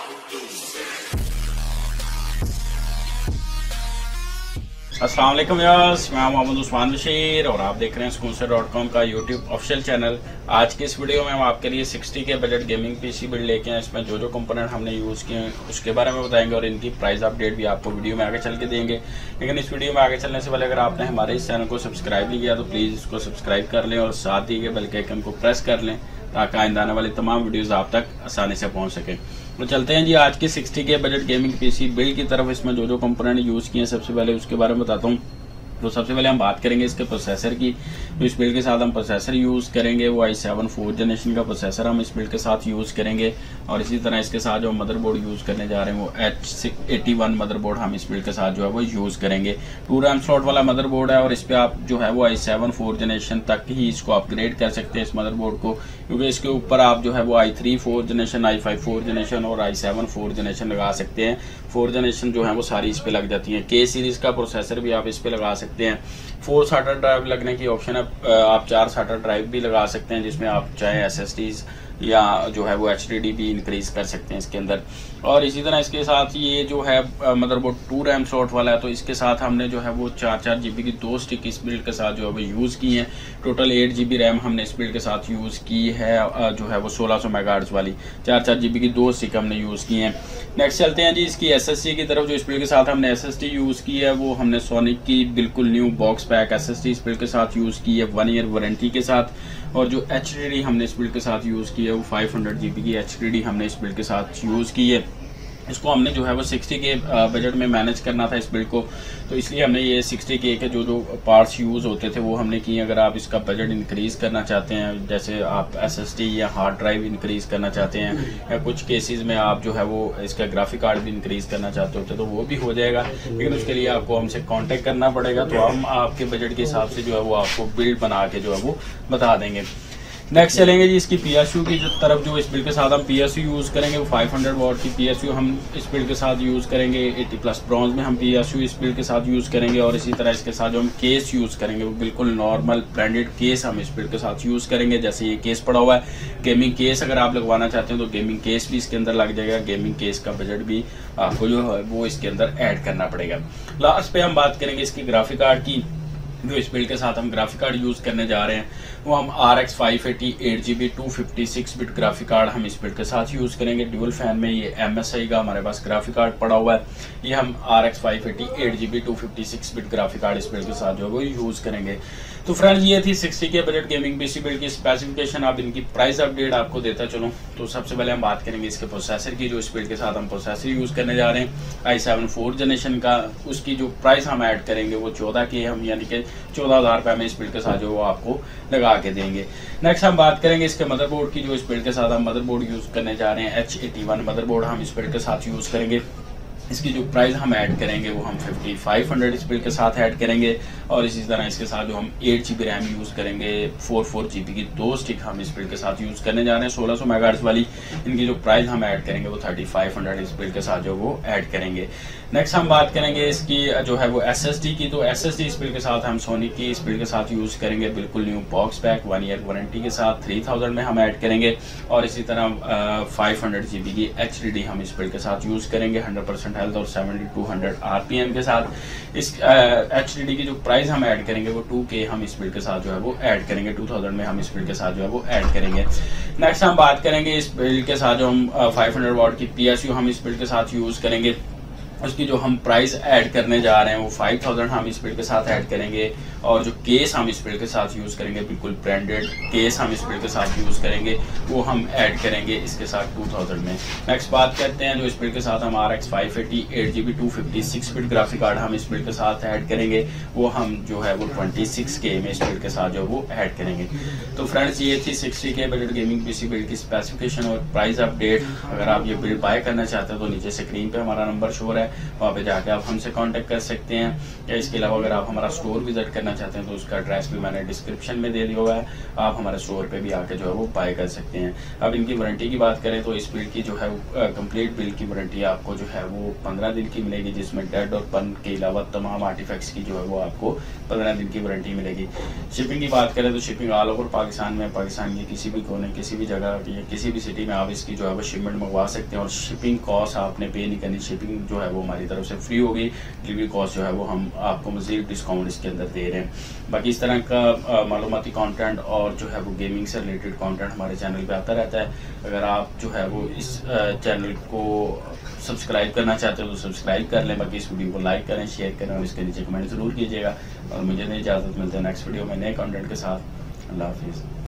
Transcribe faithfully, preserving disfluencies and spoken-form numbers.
अस्सलाम वालेकुम यार्स, मैं मोहम्मद उस्मान बशीर और आप देख रहे हैं स्कूल से डॉट कॉम का यूट्यूब ऑफिशियल चैनल। आज की इस वीडियो में हम आपके लिए सिक्सटी के बजट गेमिंग पीसी बिल्ड लेके हैं। इसमें जो जो कंपोनेंट हमने यूज़ किए हैं उसके बारे में बताएंगे और इनकी प्राइस अपडेट भी आपको वीडियो में आगे चल के देंगे। लेकिन इस वीडियो में आगे चलने से पहले अगर आपने हमारे इस चैनल को सब्सक्राइब नहीं किया तो प्लीज़ इसको सब्सक्राइब कर लें और साथ ही के बेल के आइकन को प्रेस कर लें ताकि आइंदा आने वाली तमाम वीडियोज़ आप तक आसानी से पहुँच सकें। तो चलते हैं जी आज की सिक्सटी के बजट गेमिंग पीसी बिल्ड की तरफ। इसमें जो जो कंपोनेंट यूज़ किए हैं सबसे पहले उसके बारे में बताता हूँ। तो सबसे पहले हम बात करेंगे इसके प्रोसेसर की। तो इस बिल्ड के साथ हम प्रोसेसर यूज़ करेंगे वो आई सेवन फोर्थ जनरेशन का प्रोसेसर हम इस बिल्ड के साथ यूज़ करेंगे। और इसी तरह इसके साथ जो मदरबोर्ड यूज़ करने जा रहे हैं वो एच एटी वन मदरबोर्ड हम इस बिल्ड के साथ जो है वो यूज़ करेंगे। टू रैम स्लॉट वाला मदरबोर्ड है और इस पर आप जो है वो आई सेवन फोर्थ जनरेशन तक ही इसको अपग्रेड कर सकते हैं इस मदरबोर्ड को, क्योंकि इसके ऊपर आप जो है वो i three fourth generation, i five fourth generation और आई सेवन फोर्थ जनरेशन लगा सकते हैं। फोर्थ जनरेशन जो है वो सारी इस पर लग जाती है। के सीरीज़ का प्रोसेसर भी आप इस पर लगा सकते हैं। फोर साटा ड्राइव लगने की ऑप्शन है, आप चार साटा ड्राइव भी लगा सकते हैं जिसमें आप चाहे एस एस डीज या जो है वो एच डी डी भी इंक्रीज कर सकते हैं इसके अंदर। और इसी तरह इसके साथ ये जो है मदरबोर्ड टू रैम स्लॉट वाला है, तो इसके साथ हमने जो है वो चार चार जी बी की दो स्टिक इस बिल्ड के साथ जो है वो यूज़ की हैं। Total eight G B RAM हमने इस बिल्ड के साथ यूज़ की है, जो है वो सोलह सौ मेगाहर्ट्ज़ वाली चार चार जी बी की दो स्टिक हमने यूज़ की हैं। नेक्स्ट चलते हैं जी इसकी एस एस डी की तरफ। जो इस बिल्ड के साथ हमने एस एस डी यूज़ की है वो हमने सोनिक की बिल्कुल new box pack S S D इस बिल्ड के साथ यूज़ की है, वन ईयर वारंटी के साथ। और जो एच डी डी हमने इस बिल्ड के साथ यूज़ की है वो फाइव हंड्रेड जी बी की एच डी डी हमने इस बिल्ड के साथ यूज़ की है। इसको हमने जो है वो सिक्सटी के बजट में मैनेज करना था इस बिल्ड को, तो इसलिए हमने ये सिक्सटी के के जो जो पार्ट्स यूज़ होते थे वो हमने किए। अगर आप इसका बजट इंक्रीज़ करना चाहते हैं, जैसे आप एसएसडी या हार्ड ड्राइव इंक्रीज़ करना चाहते हैं या कुछ केसेस में आप जो है वो इसका ग्राफिक कार्ड भी इंक्रीज़ करना चाहते होते तो वो भी हो जाएगा। लेकिन उसके लिए आपको हमसे कॉन्टेक्ट करना पड़ेगा, तो हम आपके बजट के हिसाब से जो है वो आपको बिल्ड बना के जो है वो बता देंगे। नेक्स्ट चलेंगे जी इसकी पीएसयू की जो तरफ। जो इस बिल्ड के साथ हम पीएसयू यूज़ करेंगे वो फाइव हंड्रेड वॉट की पीएसयू हम इस बिल्ड के साथ यूज़ करेंगे। एटी प्लस ब्रॉन्ज में हम पीएसयू इस बिल्ड के साथ यूज़ करेंगे। और इसी तरह इसके साथ जो हम केस यूज़ करेंगे वो बिल्कुल नॉर्मल ब्रांडेड केस हम इस बिल्ड के साथ यूज़ करेंगे। जैसे ये केस पड़ा हुआ है गेमिंग केस, अगर आप लगवाना चाहते हैं तो गेमिंग केस भी इसके अंदर लग जाएगा। गेमिंग केस का बजट भी आपको जो है वो इसके अंदर ऐड करना पड़ेगा। लास्ट पे हम बात करेंगे इसकी ग्राफिक कार्ड की। जो इस बिल्ड के साथ हम ग्राफिक कार्ड यूज़ करने जा रहे हैं वो हम R X five eighty eight G B two fifty six bit graphic card हम इस बिल्ड के साथ यूज़ करेंगे। ड्यूल फैन में ये एम एस आई का हमारे पास ग्राफिक कार्ड पड़ा हुआ है। ये हम R X five eighty eight G B two fifty six bit graphic card इस बिल्ड के साथ जो है वो यूज़ करेंगे। तो फ्रेंड्स ये थी सिक्सटी के बजट गेमिंग पीसी बिल्ड की स्पेसिफिकेशन। अब इनकी प्राइस अपडेट आपको देता चलो। तो सबसे पहले हम बात करेंगे इसके प्रोसेसर की। जो इस बिल्ड के साथ हम प्रोसेसर यूज़ करने जा रहे हैं आई सेवन फोर्थ जनरेशन का, उसकी जो प्राइस हम ऐड करेंगे वो चौदह की हम यानी कि चौदह हज़ार रुपये में इस बिल्ड के साथ जो वो आपको लगा के देंगे। नेक्स्ट हम बात करेंगे इसके मदरबोर्ड की। जो इस बिल्ड के साथ हम मदरबोर्ड यूज़ करने जा रहे हैं एच एटी वन मदरबोर्ड हम इस बिल्ड के साथ यूज़ करेंगे। इसकी जो प्राइस हम ऐड करेंगे वो हम फिफ्टी फाइव हंड्रेड इस बिल्ड के साथ ऐड करेंगे। और इसी तरह इसके साथ जो हम eight G B RAM use करेंगे, फोर फोर जी बी की दो स्टिक हम इस बिल्ड के साथ यूज़ करने जा रहे हैं सोलह सौ मेगाहर्ट्ज़ वाली। इनकी जो प्राइस हम ऐड करेंगे वो थर्टी फाइव हंड्रेड इस बिल्ड के साथ जो वो ऐड करेंगे। नेक्स्ट हम बात करेंगे इसकी जो है वो एस एस डी की। तो एस एस डी इस बिल्ड के साथ हम सोनी की इस बिल्ड के साथ यूज़ करेंगे बिल्कुल new box pack one year warranty के साथ थ्री थाउजेंड में हम ऐड करेंगे। और इसी तरह फाइव हंड्रेड जी बी की एच डी डी हम इस बिल्ड के साथ यूज़ करेंगे हंड्रेड परसेंट हेल्थ और seventy two hundred R P M के साथ। इस एच डी डी की जो प्राइस हम ऐड करेंगे वो टू के हम इस बिल्ड के साथ जो है वो ऐड करेंगे, टू थाउजेंड में हम इस बिल्ड के साथ जो है वो ऐड करेंगे। नेक्स्ट हम बात करेंगे इस बिल्ड के साथ जो हम फाइव हंड्रेड वॉट की पीएसयू हम इस बिल्ड के साथ यूज़ करेंगे। उसकी जो हम प्राइस ऐड करने जा रहे हैं वो फाइव थाउजेंड हम इस बिल्ड के साथ ऐड करेंगे। और जो केस हम इस बिल्ड के साथ यूज़ करेंगे बिल्कुल ब्रांडेड केस हम इस बिल्ड के साथ यूज़ करेंगे वो हम ऐड करेंगे इसके साथ टू थाउजेंड में। नेक्स्ट बात करते हैं जो इस बिल्ड के साथ हम R X five eighty eight G B two fifty six bit graphic card हम इस बिल्ड के साथ ऐड करेंगे, वो हम जो है वो ट्वेंटी सिक्स के में इस बिल्ड के साथ जो वो ऐड करेंगे। तो फ्रेंड्स ये थी सिक्सटी के बजट गेमिंग पीसी बिल्ड की स्पेसिफिकेशन और प्राइस अपडेट। अगर आप ये बिल्ड बाय करना चाहते हो तो नीचे स्क्रीन पे हमारा नंबर शो है, है, वहाँ पे जाके आप हमसे कांटेक्ट कर सकते हैं। या इसके अलावा अगर आप हमारा स्टोर विजिट करना चाहते हैं तो उसका एड्रेस भी मैंने डिस्क्रिप्शन में दे दिया हुआ है, आप हमारे स्टोर पे भी आके जो है वो बाय कर सकते हैं। अब इनकी वारंटी की बात करें तो इस बिल्ड की जो है कंप्लीट बिल्ड की वारंटी आपको जो है वो पंद्रह दिन की मिलेगी, जिसमें डेड और पन के अलावा तमाम आर्टिफैक्ट्स की जो है वो आपको पंद्रह दिन की वारंटी मिलेगी। शिपिंग की बात करें तो शिपिंग ऑल ओवर पाकिस्तान में, पाकिस्तान के किसी भी कोने, किसी भी जगह या किसी भी सिटी में आप इसकी जो है वो शिपमेंट मंगवा सकते हैं और शिपिंग कॉस्ट आपने पे नहीं करनी, शिपिंग जो है वो हमारी तरफ से फ्री होगी। डिलीवरी कॉस्ट जो है वो हम आपको मजीद डिस्काउंट इसके अंदर दे रहे हैं। बाकी इस तरह का मालूमाती कंटेंट और जो है वो गेमिंग से रिलेटेड कंटेंट हमारे चैनल पे आता रहता है। अगर आप जो है वो इस चैनल को सब्सक्राइब करना चाहते हो तो सब्सक्राइब कर लें। बाकी इस वीडियो को लाइक करें, शेयर करें और इसके नीचे कमेंट जरूर कीजिएगा। और मुझे नहीं इजाज़त, मिलते हैं नेक्स्ट वीडियो में नए कंटेंट के साथ। अल्लाह हाफिज़।